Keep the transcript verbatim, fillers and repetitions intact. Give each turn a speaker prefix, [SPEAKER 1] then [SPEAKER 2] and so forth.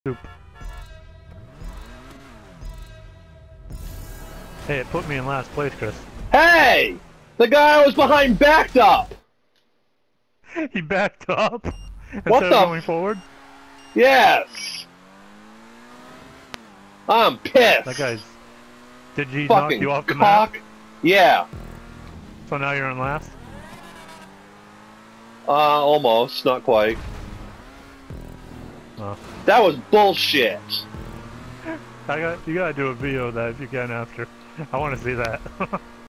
[SPEAKER 1] Soup. Hey, it put me in last place, Chris.
[SPEAKER 2] Hey! The guy I was behind backed up!
[SPEAKER 1] He backed up
[SPEAKER 2] What
[SPEAKER 1] instead
[SPEAKER 2] the
[SPEAKER 1] of going forward.
[SPEAKER 2] Yes! I'm pissed!
[SPEAKER 1] That guy's... Did he knock
[SPEAKER 2] fucking
[SPEAKER 1] you off the
[SPEAKER 2] cock.
[SPEAKER 1] map?
[SPEAKER 2] Yeah.
[SPEAKER 1] So now you're in last?
[SPEAKER 2] Uh, almost. Not quite.
[SPEAKER 1] Oh.
[SPEAKER 2] That was bullshit.
[SPEAKER 1] I got, you gotta do a video of that if you can after. I want to see that.